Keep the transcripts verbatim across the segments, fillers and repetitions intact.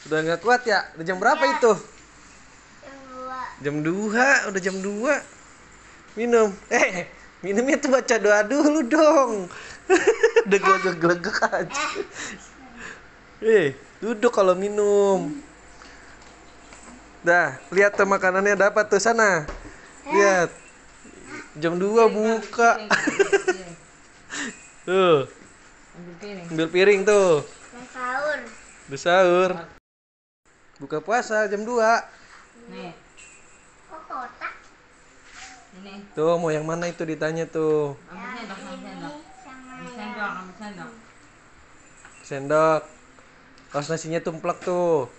Udah nggak kuat ya? Udah jam berapa Ya. itu? Jam dua. Jam dua, udah jam dua. Minum. Eh, minumnya tuh baca doa dulu dong. Udah gelegek-gelegek aja. Eh, duduk kalau minum. Dah, lihat tuh makanannya dapat tuh sana. Lihat. Jam dua buka. Tuh. Ambil piring tuh. Dan sahur. Udah sahur. Buka puasa jam dua. Nih, Kok kotak? ini. Tuh, mau yang mana itu ditanya tuh. Ambil sendok, ambil Ini sendok. sama Ambil yang sendok, ambil sendok. Sendok. Kaos nasinya tumplek tuh.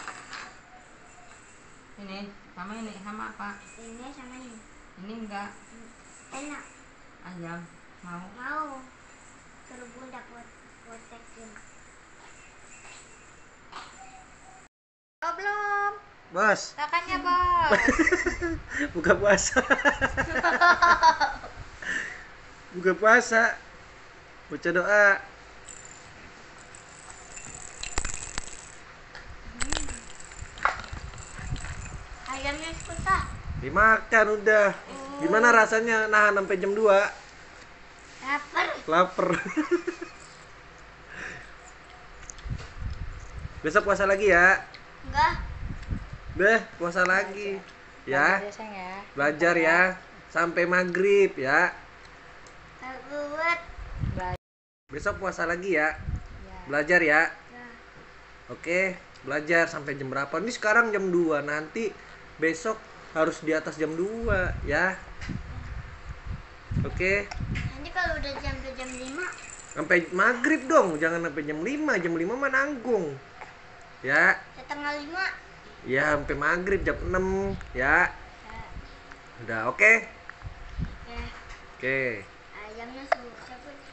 Ini sama ini sama apa? ini sama ini. Ini enggak Enak. ayam. Mau? Mau. Suruh bunda buat buat tekin. Oh belum. Bos, Makannya bos. buka puasa. Buka puasa. Baca doa. Ayamnya susah. Dimakan udah. Gimana rasanya nahan sampai jam dua? Lapar. Lapar. Besok puasa lagi ya. Enggak. Deh, puasa lagi. Ya. Biasanya. Belajar ya. Sampai maghrib ya. Buat. Besok puasa lagi ya. Belajar ya. Ya. Oke, belajar sampai jam berapa? Ini sekarang jam dua. Nanti besok harus di atas jam dua ya. Oke. Nanti kalau udah jam dua jam lima. Sampai maghrib dong, jangan sampai jam lima. Jam lima mah nanggung. Ya. Setengah lima. Ya, sampai maghrib jam enam ya. Udah oke? Ya. Oke. Ayamnya susah. Bun.